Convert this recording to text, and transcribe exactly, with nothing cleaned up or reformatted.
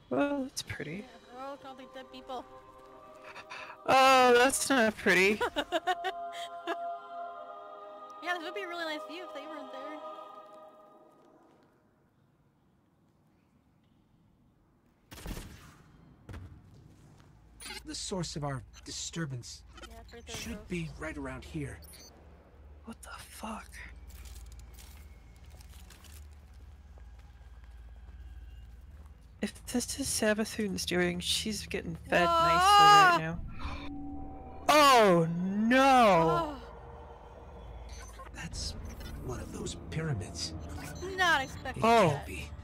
Well, that's pretty. Yeah. Oh, all the dead people. Oh, that's not pretty. Yeah, this would be a really nice view if they weren't there. The source of our disturbance Yeah, it's right there. should Rose. be right around here. What the fuck? If this is Savathun's doing, she's getting fed Whoa! nicely right now. Oh no! Oh, That's one of those pyramids. not expecting Oh. that. Be.